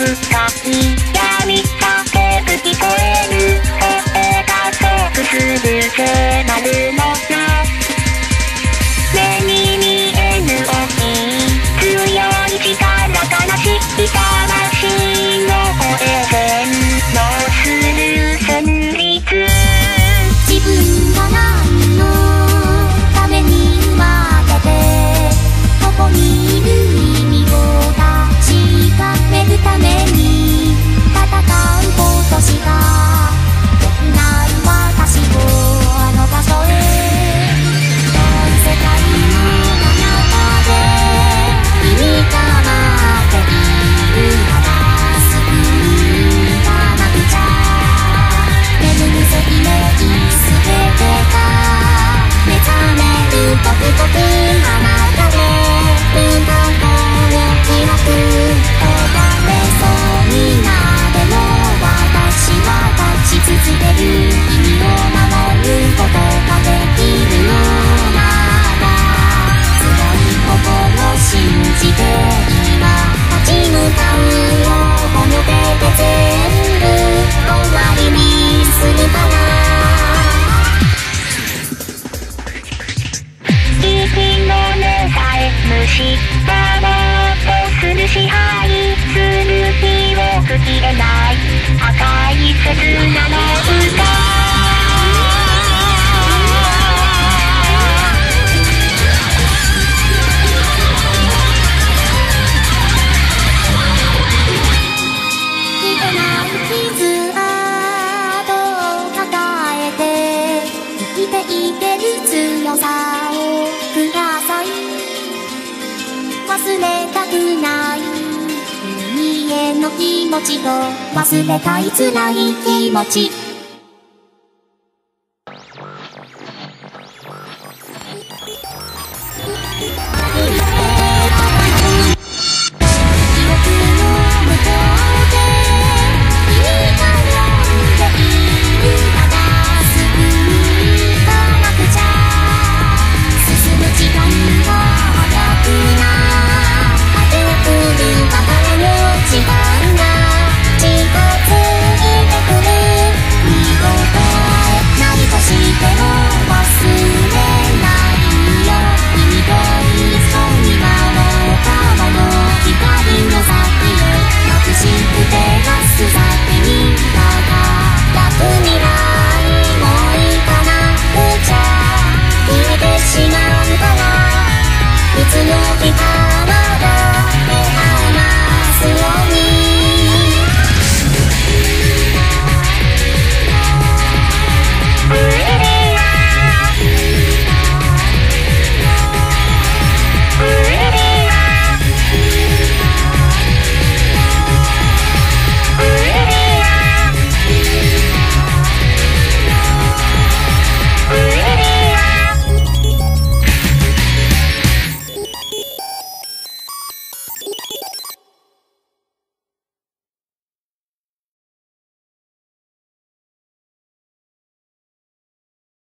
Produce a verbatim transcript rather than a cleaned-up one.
深い闇叫ぶ聞こえる声が即するせなるのな目に見えぬ大きい強い力悲しい魂の声洗脳する旋律自分が何のために生まれてここにいる意味を確かめるために戦うことしかできない私をあの場所へ世界の彼方で意味が待っているなら救いがなくちゃ眠るせきめきすべてが目覚める僕僕あなたで運動を開く終われそうになでも私は立ち続ける君を守ることができるのなら強い心を信じて今立ち向かうよこの手で全部終わりにするから息の根さえ蝕もうとする支配する日を吹き出ない赤い切なの歌聞けない傷跡を抱えて生きていける強さをください忘れたくない海への気持ちと忘れたい辛い気持ち